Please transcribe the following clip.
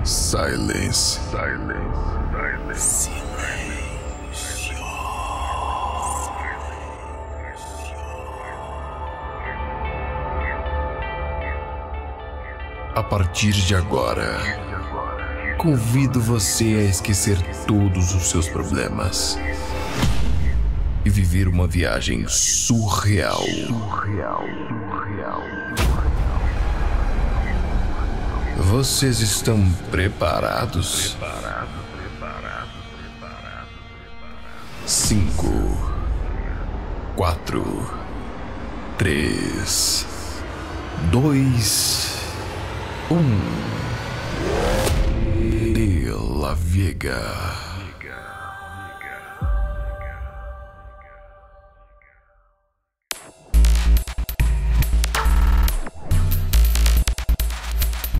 Silence. A partir de agora, convido você a esquecer todos os seus problemas e viver uma viagem surreal. Vocês estão preparados? 5, 4, 3, 2, 1. De La Vega.